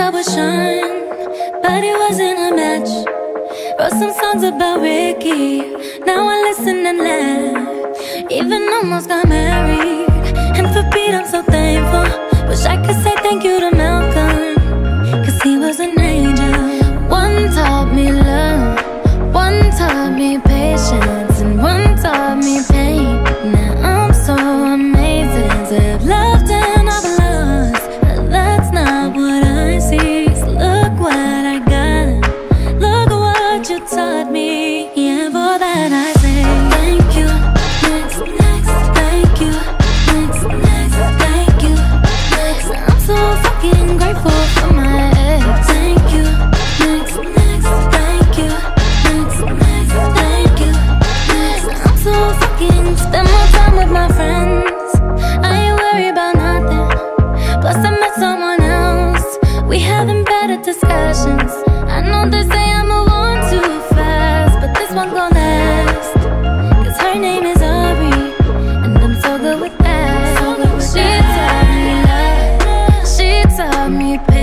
I would shine, but it wasn't a match. Wrote some songs about Ricky, now I listen and laugh. Even almost got married, and for Pete I'm so thankful. Wish I could say thank you to Malcolm, cause he was an angel. One taught me love, one taught me patience, and one taught me pain. Now I'm so amazing to have loved and I've lost, but that's not what I see. So look what I got, look what you taught me. Yeah, for that I say thank you, next, thank you, next, thank you, next. I'm so fucking grateful for my ex. Thank you, next, thank you, next, thank you, next. I'm so fucking spend more time with my friends. I ain't worried about nothing. Plus I met someone else. We having better discussions. I know they say I move on too fast, but this one gon' last, cause her name is Ari, and I'm so good with that. She taught me love, she taught me patience.